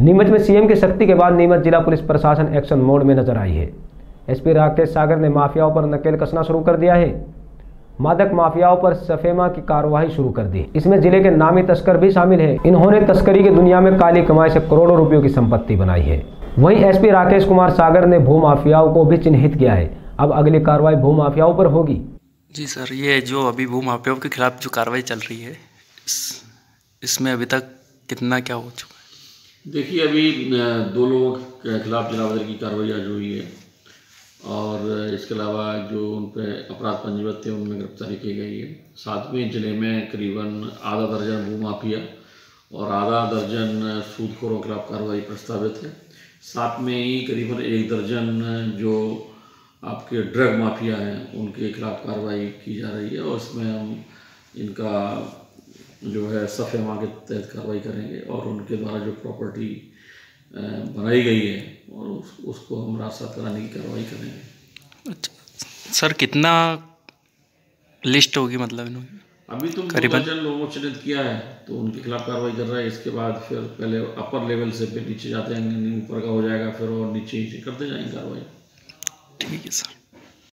नीमच में सीएम की सख्ती के बाद नीमच जिला पुलिस प्रशासन एक्शन मोड में नजर आई है। एसपी राकेश सागर ने माफियाओं पर नकेल कसना शुरू कर दिया है। मादक माफियाओं पर सफेमा की कार्रवाई शुरू कर दी। इसमें जिले के नामी तस्कर भी शामिल हैं। इन्होंने तस्करी की दुनिया में काली कमाई से करोड़ों रुपयों की संपत्ति बनाई है। वहीं एसपी राकेश कुमार सागर ने भू माफियाओं को भी चिन्हित किया है। अब अगली कार्रवाई भू माफियाओं पर होगी। जी सर, ये जो अभी भू माफियाओं के खिलाफ जो कार्रवाई चल रही है, इसमें अभी तक कितना क्या हो चुका है? देखिए, अभी 2 लोगों के खिलाफ जलावतन की कार्रवाई आज हुई है और इसके अलावा जो उन पर अपराध पंजीबद्ध थे उनमें गिरफ्तारी की गई है। साथ में जिले में करीबन आधा दर्जन भू माफिया और आधा दर्जन सूदखोरों के खिलाफ कार्रवाई प्रस्तावित है। साथ में ही करीबन 1 दर्जन जो आपके ड्रग माफिया हैं उनके खिलाफ कार्रवाई की जा रही है और इसमें हम इनका जो है सफेमा के तहत कार्रवाई करेंगे और उनके द्वारा जो प्रॉपर्टी बनाई गई है और उसको हम रास्ता कराने की कार्रवाई करेंगे। अच्छा सर, कितना लिस्ट होगी मतलब इन्होंने? अभी तो 2 दर्जन लोगों को चिन्हित किया है तो उनके खिलाफ कार्रवाई कर रहा है। इसके बाद फिर पहले अपर लेवल से फिर नीचे जाते हैं, ऊपर का हो जाएगा फिर और नीचे करते जाएंगे कार्रवाई। ठीक है सर।